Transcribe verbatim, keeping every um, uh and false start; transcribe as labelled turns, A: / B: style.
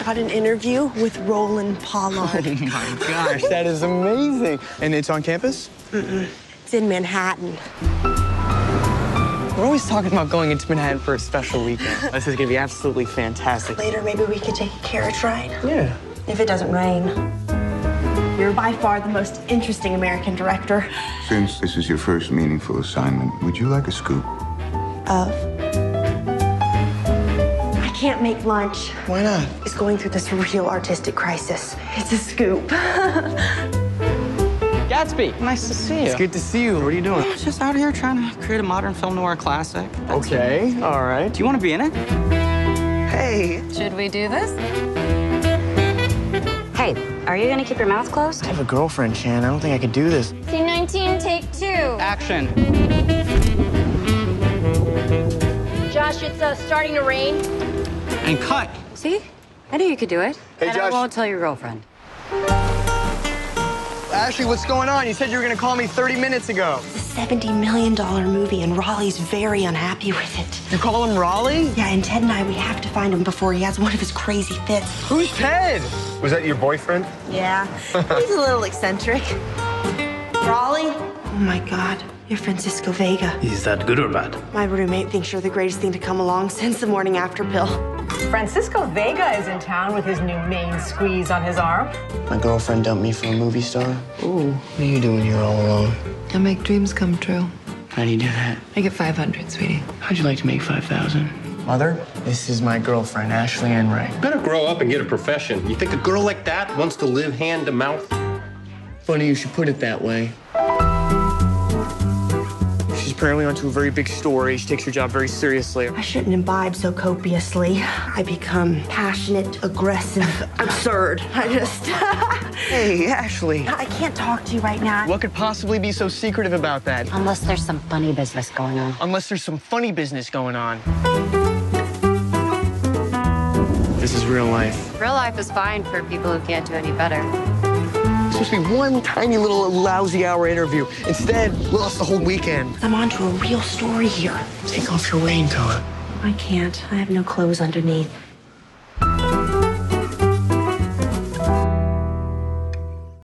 A: got an interview with Roland Pollard.
B: Oh my gosh, that is amazing. And it's on campus?
A: Mm-mm. It's in Manhattan.
B: We're always talking about going into Manhattan for a special weekend. This is gonna be absolutely fantastic.
A: Later, maybe we could take a carriage ride.
B: Yeah.
A: If it doesn't rain. You're by far the most interesting American director.
C: Since this is your first meaningful assignment, would you like a scoop?
A: Of? I can't make lunch.
B: Why not?
A: He's going through this real artistic crisis. It's a scoop.
D: Gatsby, nice to see you.
B: It's good to see you. What are you doing?
D: I'm just out here trying to create a modern film noir classic. That's
B: okay,
D: it.
B: all right.
D: Do you want to be in it?
B: Hey.
E: Should we do this? Hey, are you gonna keep your mouth closed?
B: I have a girlfriend, Shan. I don't think I could do this.
E: Scene nineteen, take two.
D: Action.
F: Josh, it's uh, starting to rain.
D: And cut.
E: See? I knew you could do it.
B: Hey,
E: and
B: Josh.
E: I won't tell your girlfriend.
B: Ashley, what's going on? You said you were gonna call me thirty minutes ago.
A: It's a seventy million dollar movie, and Raleigh's very unhappy with it.
B: You call him Raleigh?
A: Yeah, and Ted and I, we have to find him before he has one of his crazy fits.
B: Who's Ted?
G: Was that your boyfriend?
A: Yeah, he's a little eccentric. Raleigh? Oh my God, you're Francisco Vega.
G: Is that good or bad?
A: My roommate thinks you're the greatest thing to come along since the morning after pill.
H: Francisco Vega is in town with his new main squeeze on his arm.
B: My girlfriend dumped me for a movie star. Ooh, what are you doing here all alone?
I: I make dreams come true.
B: How do you do that?
I: I get five hundred, sweetie.
B: How'd you like to make five thousand? Mother, this is my girlfriend, Ashley Ann Ray.
G: Better grow up and get a profession. You think a girl like that wants to live hand to mouth?
B: Funny you should put it that way. She's apparently onto a very big story. She takes her job very seriously.
A: I shouldn't imbibe so copiously. I become passionate, aggressive, absurd. I just...
B: Hey, Ashley.
A: I can't talk to you right now.
B: What could possibly be so secretive about that?
E: Unless there's some funny business going on.
B: Unless there's some funny business going on. This is real life.
E: Real life is fine for people who can't do any better.
B: It's supposed to be one tiny little lousy hour interview. Instead, we lost the whole weekend.
A: I'm onto a real story here.
B: Take off your raincoat.
A: I can't. I have no clothes underneath.